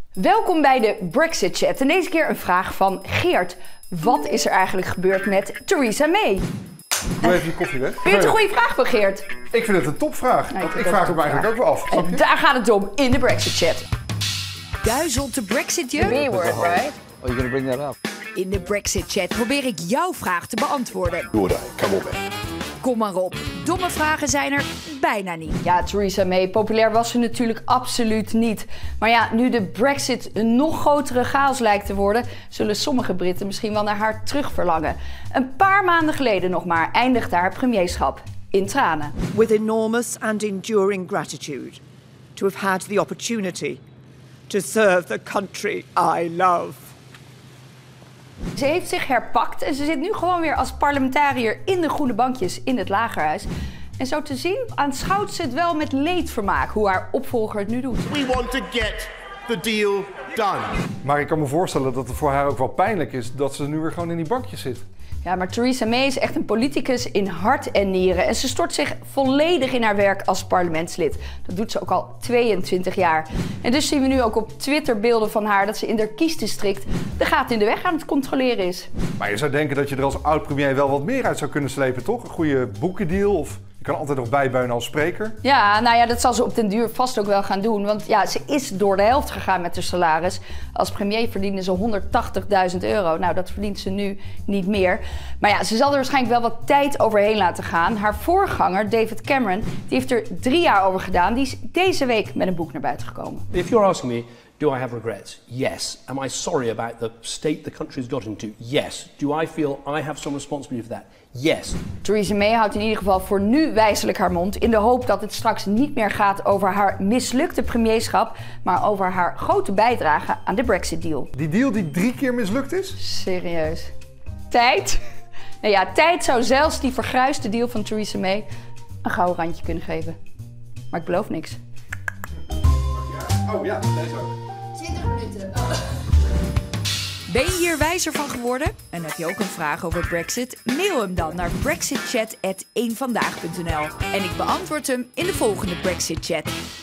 Welkom bij de Brexit Chat en deze keer een vraag van Geert. Wat is er eigenlijk gebeurd met Theresa May? Doe even je koffie weg. Vind je het een goede vraag van Geert? Ik vind het een topvraag. Nee, ik vraag het me eigenlijk ook wel af. En daar gaat het om in de Brexit Chat. Duizelt de Brexit je? B-word, right? Oh, you're gonna bring that up? In de Brexit Chat probeer ik jouw vraag te beantwoorden. Good, come on, man. Kom maar op, domme vragen zijn er bijna niet. Ja, Theresa May, populair was ze natuurlijk absoluut niet. Maar ja, nu de Brexit een nog grotere chaos lijkt te worden, zullen sommige Britten misschien wel naar haar terug verlangen. Een paar maanden geleden nog maar eindigde haar premierschap in tranen. With enormous and enduring gratitude to have had the opportunity to serve the country I love. Ze heeft zich herpakt en ze zit nu gewoon weer als parlementariër in de groene bankjes in het Lagerhuis. En zo te zien aanschouwt ze het wel met leedvermaak hoe haar opvolger het nu doet. We want to get the deal done. Maar ik kan me voorstellen dat het voor haar ook wel pijnlijk is dat ze nu weer gewoon in die bankjes zit. Ja, maar Theresa May is echt een politicus in hart en nieren. En ze stort zich volledig in haar werk als parlementslid. Dat doet ze ook al 22 jaar. En dus zien we nu ook op Twitter beelden van haar dat ze in haar kiesdistrict de gaten in de weg aan het controleren is. Maar je zou denken dat je er als oud-premier wel wat meer uit zou kunnen slepen, toch? Een goede boekendeal of je kan altijd nog bijbeunen als spreker. Ja, nou ja, dat zal ze op den duur vast ook wel gaan doen. Want ja, ze is door de helft gegaan met haar salaris. Als premier verdiende ze €180.000. Nou, dat verdient ze nu niet meer. Maar ja, ze zal er waarschijnlijk wel wat tijd overheen laten gaan. Haar voorganger, David Cameron, die heeft er 3 jaar over gedaan. Die is deze week met een boek naar buiten gekomen. If you're asking me, do I have regrets? Yes. Am I sorry about the state the country has got into? Yes. Do I feel I have some responsibility for that? Yes. Theresa May houdt in ieder geval voor nu wijselijk haar mond, in de hoop dat het straks niet meer gaat over haar mislukte premierschap, maar over haar grote bijdrage aan de Brexit-deal. Die deal die 3 keer mislukt is? Serieus. Tijd? Nou ja, tijd zou zelfs die vergruisde deal van Theresa May een gouden randje kunnen geven. Maar ik beloof niks. Oh ja, deze ook. 20 minuten. Oh. Ben je hier wijzer van geworden? En heb je ook een vraag over Brexit? Mail hem dan naar brexitchat@eenvandaag.nl. En ik beantwoord hem in de volgende Brexit Chat.